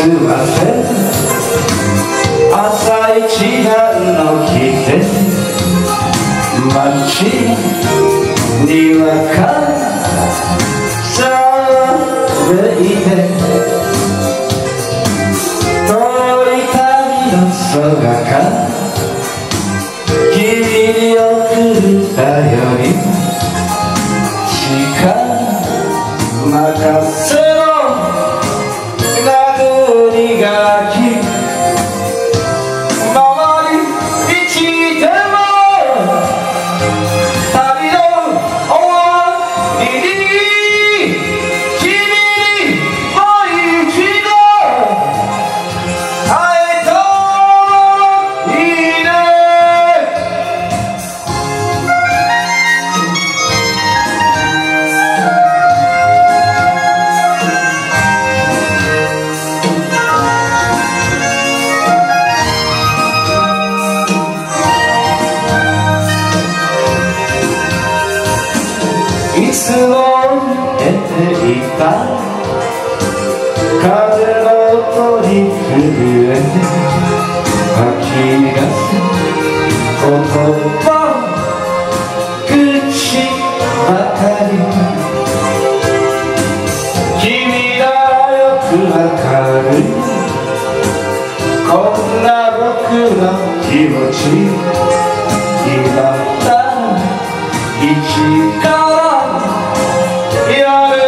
すいません朝一番の来て街にわか騒いで遠い旅の空から君に送る頼り時間任せろ殴り書き回り道でも旅の終わりに君にもう一度会えたらいいね。いつも出ていた風の音に震えて吐き出す言葉口ばかり君がよくわかるこんな僕の気持ち今だ一からやる